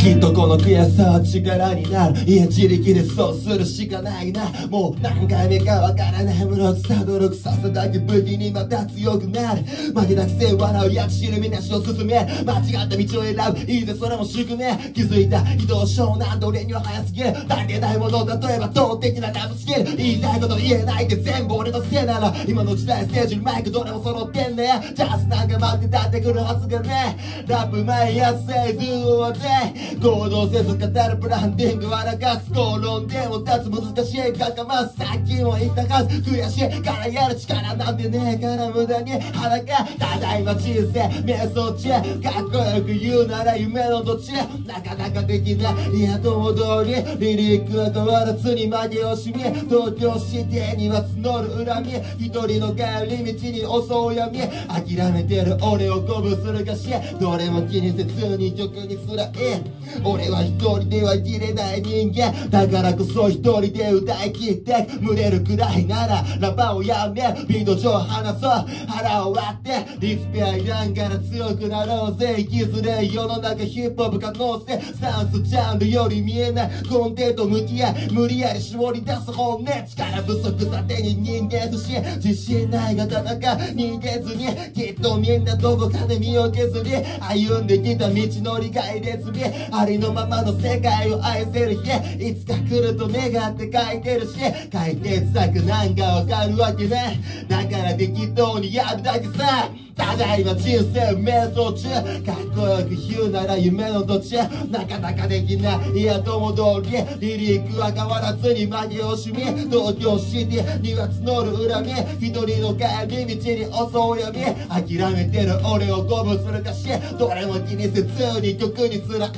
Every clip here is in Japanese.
きっとこの悔しさは力になる。いや自力でそうするしかないな。もう何回目かわからない無力さ努力させだけ武器にまた強くなる。負けたくせ笑うやつ知るみなしを進め、間違った道を選ぶいいぜそれも宿命。気づいた移動湘南で俺には早すぎる。足りないもの例えば動的なラブスキル。言いたいこと言えないって全部俺のせいなら、今の時代ステージにマイクどれも揃ってんね。チャンスなんか待ってたってくるはずがね。ラップ毎朝say do or die、行動せず語るブランディングはかす口論でも立つ難しいかかます。さっきも言ったはず悔しいからやる力なんてねえから無駄に裸ただいま人生瞑想中、かっこよく言うなら夢の途中、なかなかできないいやとも通りリリックは変わらずに紛をしみ、東京シティには募る恨み、一人の帰り道に襲う闇、諦めてる俺を鼓舞する歌詞どれも気にせずに曲にすら俺は一人では生きれない人間だからこそ一人で歌い切って群れるくらいならラバーをやめビート上離そう腹を割ってリスペアいらんから強くなろうぜ。生きづれい世の中ヒップホップ可能性スタンスジャンルより見えない根底と向き合い無理やり絞り出す本音、力不足盾に人間不信自信ないが田中逃げずにきっとみんなどこかで身を削り歩んできた道のりが入れずにありのままの世界を愛せる日いつか来ると願って書いてるし解決策なんかわかるわけないだから適当にやるだけさ。ただいま人生瞑想中かっこよく言うなら夢の途中なかなかできないいやとも通りリリックは変わらずに紛をしみ東京シティには募る恨み一人の帰り道に襲う闇諦めてる俺を鼓舞する歌詞どれも気にせずに曲にすら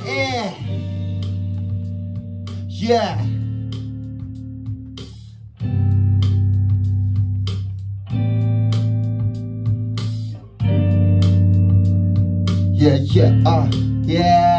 Yeah Yeah, yeah, yeah